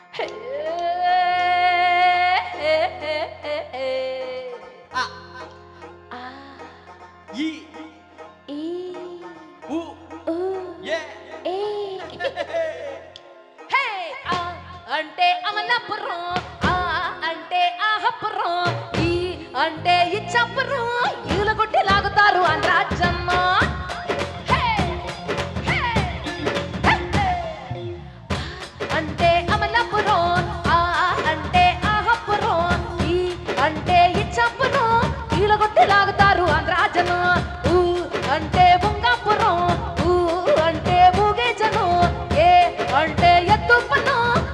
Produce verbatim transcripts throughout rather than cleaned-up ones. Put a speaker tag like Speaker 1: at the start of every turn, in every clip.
Speaker 1: అంటే అమలాపురం ఆ అంటే ఆహపురం ఈ అంటే ఇచ్చాపురం ఈల కొట్టి లాగుతారు ఆంధ్రాజమ్మ అంటే అమలాపురం ఆ అంటే ఆహపురం ఈ అంటే ఇచ్చాపురం ఈల కొట్టి లాగుతారు ఆంధ్రాజన ఊ అంటే బొంగాపురం ఊ అంటే మూగేజను ఏ అంటే ఎత్తుపను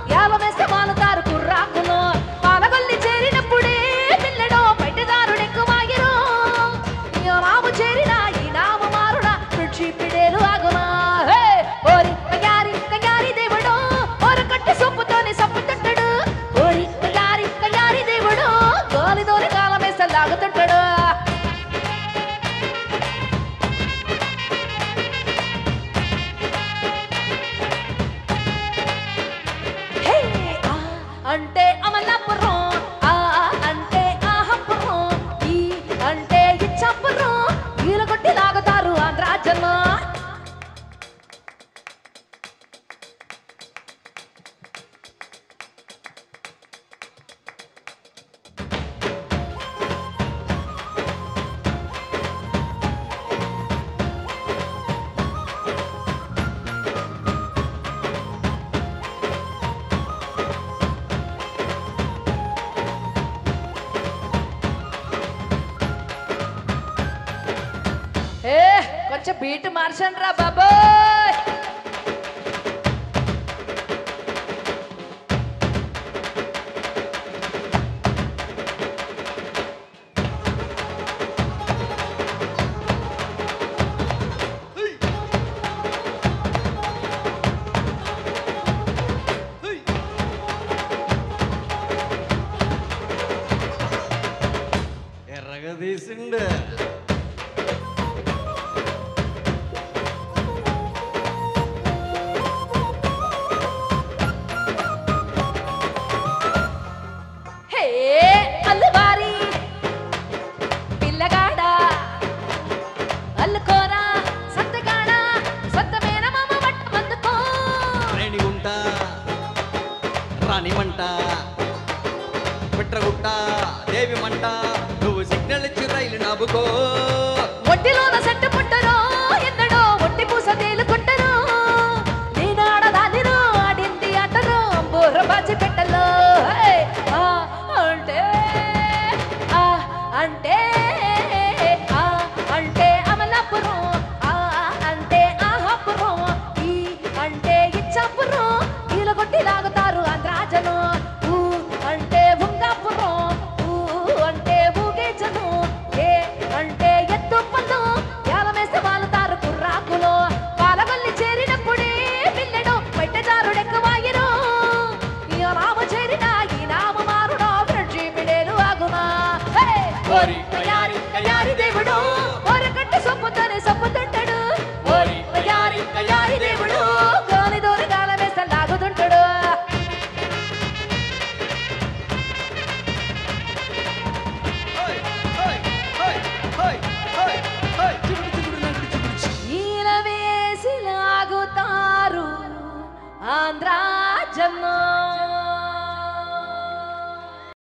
Speaker 1: అంటే అమలాపురం ఆ అంటే ఆహపురం ఈ అంటే ఇచ్చాపురం ఈల కొట్టి లాగుతారు ఆంధ్రాజన కొంచెం బీట్ మార్చండి రా బాబోయ్
Speaker 2: ఎర్రగా తీసిండు
Speaker 1: అల్లువారి పిల్లగాడ అల్లుకోరా సత్తగాడ సత్తమేన మామ మట్ట మందుకో
Speaker 2: రేణిగుంట రాణిమంట పిట్రగుట్ట దేవి మంట నువ్వు సిగ్నల్ ఇచ్చి రైలు నవ్వుకో
Speaker 1: ఒట్టిలోన సెట్టు పుట్టరో ఎన్నడో ఒట్టి పూస తేలుకుంటరో నేనాడదానిరో ఆడింది ఆటరో బోర్ర బాచి పెట్టలో అంటే అంటే ఆ అంటే అమలాపురం ఆ అంటే ఆహపురం ఈ అంటే ఇచ్చాపురం ఈల కొట్టి లాగుతారు ఆంధ్రాజను ఊ అంటే బొంగాపురం ఊ అంటే మూగేజను ఏ అంటే ఎత్తుపల్లు యాలమేసి వాలుతారు కుర్రాకులో పాలవల్లి చేరినప్పుడే పిల్లడు బయటదారుడెక్కువాయిరు ఈ రామ చేరిన ఈ నామ మారుడో బ్రిడ్జి పిడేలు ఆగుమా ఓరి కయారి కయారి దేవుడు ఓరి కట్టి సొప్పుతోనే సొప్పుతుంటాడు ఓరి కయారి కయారి దేవుడు గాలి దూరి గాల వేస లాగుతుంటాడు ఈల వేసి లాగుతారు ఆంధ్రాజమ్మ